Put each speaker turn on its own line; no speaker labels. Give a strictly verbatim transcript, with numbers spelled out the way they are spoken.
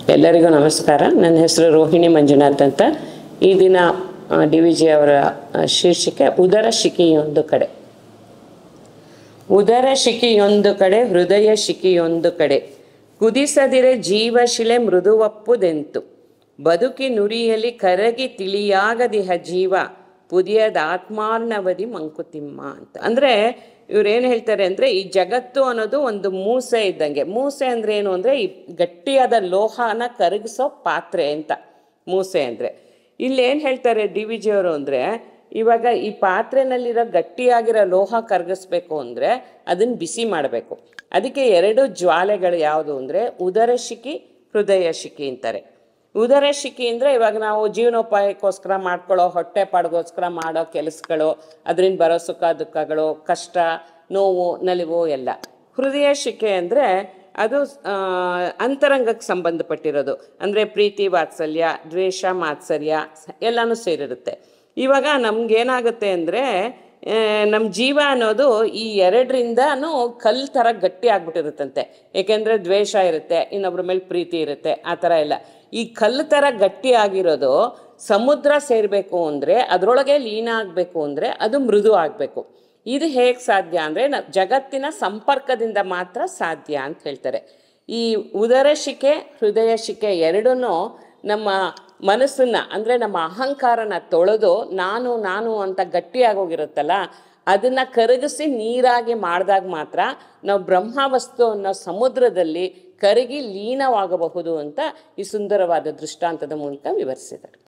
ಎಲ್ಲರಿಗೂ ನಮಸ್ಕಾರ. ನನ್ನ ಹೆಸರು ರೋಹಿಣಿ ಮಂಜುನಾಥ್ ಅಂತ. ಈ ದಿನ ಡಿ ವಿ ಜಿ ಅವರ ಶೀರ್ಷಿಕೆ ಉದರ ಶಿಖಿಯೊಂದು ಕಡೆ. ಉದರ ಶಿಖಿಯೊಂದು ಕಡೆ ಹೃದಯ ಶಿಖಿಯೊಂದು ಕಡೆ, ಕುದಿಸದಿರೆ ಜೀವಶಿಲೆ ಮೃದುವಪ್ಪುದೆಂತು, ಬದುಕಿ ನುರಿಯಲಿ ಕರಗಿ ತಿಳಿಯಾಗದಿಹ ಜೀವ, ಪುದಿಯದ ಆತ್ಮಾರ್ಣವದಿ ಮಂಕುತಿಮ್ಮ ಅಂತ. ಅಂದರೆ ಇವ್ರೇನು ಹೇಳ್ತಾರೆ ಅಂದರೆ, ಈ ಜಗತ್ತು ಅನ್ನೋದು ಒಂದು ಮೂಸೆ ಇದ್ದಂಗೆ. ಮೂಸೆ ಅಂದರೆ ಏನು ಅಂದರೆ, ಈ ಗಟ್ಟಿಯಾದ ಲೋಹನ ಕರಗಿಸೋ ಪಾತ್ರೆ ಅಂತ ಮೂಸೆ ಅಂದರೆ. ಇಲ್ಲೇನು ಹೇಳ್ತಾರೆ ಡಿ ವಿ ಜಿಯವರು ಅಂದರೆ, ಇವಾಗ ಈ ಪಾತ್ರೆನಲ್ಲಿರೋ ಗಟ್ಟಿಯಾಗಿರೋ ಲೋಹ ಕರಗಿಸ್ಬೇಕು ಅಂದರೆ ಅದನ್ನು ಬಿಸಿ ಮಾಡಬೇಕು. ಅದಕ್ಕೆ ಎರಡು ಜ್ವಾಲೆಗಳು ಯಾವುದು ಅಂದರೆ ಉದರ ಶಿಖಿ, ಹೃದಯ ಶಿಖಿ ಅಂತಾರೆ. ಉದರ ಶಿಖಿ ಅಂದರೆ ಇವಾಗ ನಾವು ಜೀವನೋಪಾಯಕ್ಕೋಸ್ಕರ ಮಾಡ್ಕೊಳ್ಳೋ, ಹೊಟ್ಟೆ ಪಾಡಿಗೋಸ್ಕರ ಮಾಡೋ ಕೆಲಸಗಳು, ಅದರಿಂದ ಬರೋ ಸುಖ ದುಃಖಗಳು, ಕಷ್ಟ, ನೋವು, ನಲಿವು ಎಲ್ಲ. ಹೃದಯ ಶಿಖೆ ಅಂದರೆ ಅದು ಅಂತರಂಗಕ್ಕೆ ಸಂಬಂಧಪಟ್ಟಿರೋದು. ಅಂದರೆ ಪ್ರೀತಿ, ವಾತ್ಸಲ್ಯ, ದ್ವೇಷ, ಮಾತ್ಸರ್ಯ ಎಲ್ಲನೂ ಸೇರಿರುತ್ತೆ. ಇವಾಗ ನಮಗೇನಾಗುತ್ತೆ ಅಂದರೆ, ನಮ್ಮ ಜೀವ ಅನ್ನೋದು ಈ ಎರಡರಿಂದನೂ ಕಲ್ಲು ಥರ ಗಟ್ಟಿ ಆಗ್ಬಿಟ್ಟಿರುತ್ತಂತೆ. ಏಕೆಂದರೆ ದ್ವೇಷ ಇರುತ್ತೆ, ಇನ್ನೊಬ್ಬರ ಮೇಲೆ ಪ್ರೀತಿ ಇರುತ್ತೆ, ಆ ಥರ ಎಲ್ಲ. ಈ ಕಲ್ಲು ಥರ ಗಟ್ಟಿ ಆಗಿರೋದು ಸಮುದ್ರ ಸೇರಬೇಕು ಅಂದರೆ, ಅದರೊಳಗೆ ಲೀನ ಆಗಬೇಕು ಅಂದರೆ ಅದು ಮೃದು ಆಗಬೇಕು. ಇದು ಹೇಗೆ ಸಾಧ್ಯ ಅಂದರೆ, ನ ಜಗತ್ತಿನ ಸಂಪರ್ಕದಿಂದ ಮಾತ್ರ ಸಾಧ್ಯ ಅಂತ ಹೇಳ್ತಾರೆ. ಈ ಉದರ ಶಿಖೆ, ಹೃದಯ ಶಿಖೆ ಎರಡೂ ನಮ್ಮ ಮನಸ್ಸನ್ನು, ಅಂದರೆ ನಮ್ಮ ಅಹಂಕಾರನ ತೊಳೆದು ನಾನು ನಾನು ಅಂತ ಗಟ್ಟಿಯಾಗೋಗಿರುತ್ತಲ್ಲ, ಅದನ್ನು ಕರಗಿಸಿ ನೀರಾಗಿ ಮಾಡಿದಾಗ ಮಾತ್ರ ನಾವು ಬ್ರಹ್ಮವಸ್ತು ಅನ್ನೋ ಸಮುದ್ರದಲ್ಲಿ ಕರಗಿ ಲೀನವಾಗಬಹುದು ಅಂತ ಈ ಸುಂದರವಾದ ದೃಷ್ಟಾಂತದ ಮೂಲಕ ವಿವರಿಸಿದ್ದಾರೆ.